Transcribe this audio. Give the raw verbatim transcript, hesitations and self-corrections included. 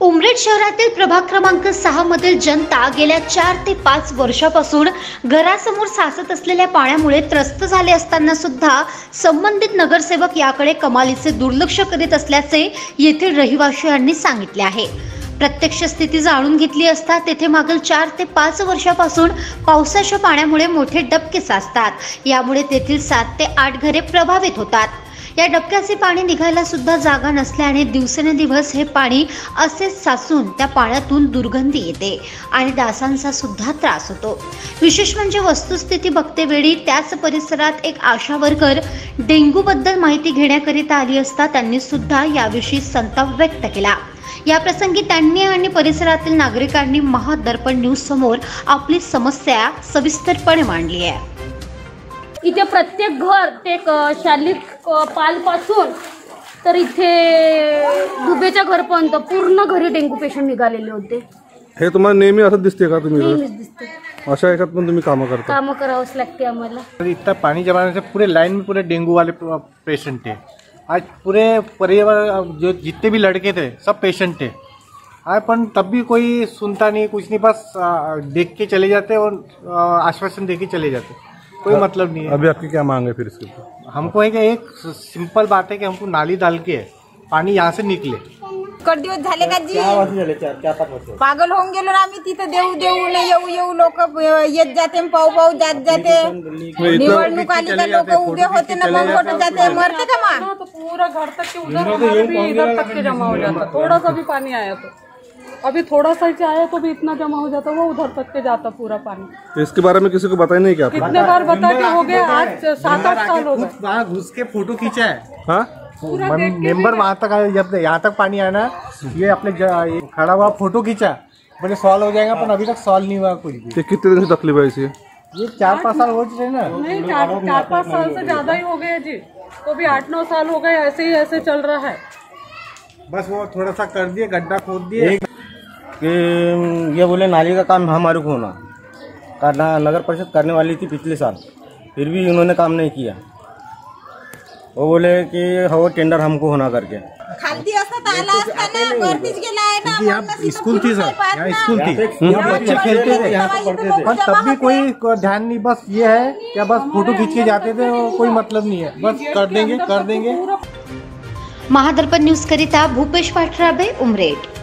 उमरेड शहरातील प्रभाग क्रमांक सहा मधील जनता गेल्या चार ते पाच वर्षापासून घरासमोर साचत असलेल्या पाण्यामुळे त्रस्त झाले असताना सुद्धा संबंधित नगरसेवक याकडे कमालीचे दुर्लक्ष करीत असल्याचे येथील रहिवाशांनी सांगितले आहे। प्रत्यक्ष स्थिती जाणून घेतली असता तेथे मागील चार ते पाच वर्षापासून पावसाच्या पाण्यामुळे मोठे डबके साचतात। यामुळे तेथील सात ते आठ घरे प्रभावित होतात। या डबक्याचे पाणी निघायला सुद्धा जागा नसल्याने दिवसेंदिवस हे पाणी असेच साचून त्या पाण्यातून दुर्गंधी येते आणि डासांचा सुद्धा त्रास होतो। विशेष म्हणजे वस्तुस्थिती बघतेवेळी त्याच परिसरात एक आशा वर्कर डेंग्यू बद्दल माहिती घेण्याकरिता आली असता त्यांनी सुद्धा याविषयी संताप व्यक्त केला। या प्रसंगी त्यांनी आणि परिसरातील नागरिकांनी महादर्पण न्यूज समोर आपली समस्या सविस्तरपणे मांडली आहे। इथे प्रत्येक घर ते शालिक पाल पासून तर इथे दुबेच्या घरपर्यंत पूर्ण घरी डेंग्यू पेशंट निघालेले होते। हे तुम्हाला नेहमी असं दिसते का? तुम्ही नेहमीच दिसते। अशा याच्यात पण तुम्ही काम करता? काम करावंच लागते आम्हाला। इतना पानी जमाने से पूरे लाइन में पूरे डेंगू वाले पेशेंट थे। आज पूरे परिवार जो जितने भी लड़के थे सब पेशेंट थे। आज पण तब भी कोई सुनता नहीं, कुछ नहीं, बस देख के चले जाते और आश्वासन दे के चले जाते, कोई मतलब नहीं है। अभी आपकी क्या मांग है फिर इसके ऊपर? हमको है कि एक सिंपल बात है कि हमको नाली डाल के पानी यहाँ से निकले। कर दिवस झाले का जी? पागल होऊन गेलो ना आम्ही। तिथे देऊ देऊ न येऊ येऊ लोक येत जाते, पाऊ पाऊ जात जाते। निवडणूक आली का लोक उभे होते ना, मग कुठं जाते, मरते का मग? तो पूरा घर तक के उधर भी इधर तक के जमा हो जाता। थोड़ा सा भी पानी आया तो अभी थोड़ा सा ही आया तो भी इतना जमा हो जाता, वो उधर तक के जाता पूरा पानी। तो इसके बारे में किसी को बताया नहीं क्या? कितने बार बता के हो गए, आज सात आठ साल हो गए। वहाँ घुस के फोटो खींचा है। हाँ, मेंबर वहाँ तक आया, जब यहाँ तक पानी आया ना, ये अपने ये खड़ा हुआ फोटो खींचा, बोले सॉल्व हो जाएगा, पर अभी तक सॉल्व नहीं हुआ कुछ भी। ये कितने दिन से तकलीफ है इसे? ये चार पाँच साल हो चुके ना। नहीं, चार चार पाँच साल से ज्यादा ही हो गए जी। तो भी आठ नौ साल हो गए, ऐसे ही ऐसे चल रहा है। बस वो थोड़ा सा कर दिए, गड्ढा खोद दिए कि ये बोले नाली का काम हमारे को होना करना, नगर परिषद करने वाली थी पिछले साल, फिर भी इन्होंने काम नहीं किया। वो बोले कि हो टेंडर हमको होना करके। खालती असता आला असता ना, वरतीच गेला आहे ना। यहाँ स्कूल थी सर, यहाँ स्कूल थी, यहाँ बच्चे खेलते थे, यहाँ पढ़ते थे, पर तब भी कोई ध्यान नहीं। बस ये है क्या, बस फोटो खींच के जाते थे, कोई मतलब नहीं है, बस कर देंगे कर देंगे। महादर्पण न्यूज करिता भूपेश पाठराबे, उमरेड।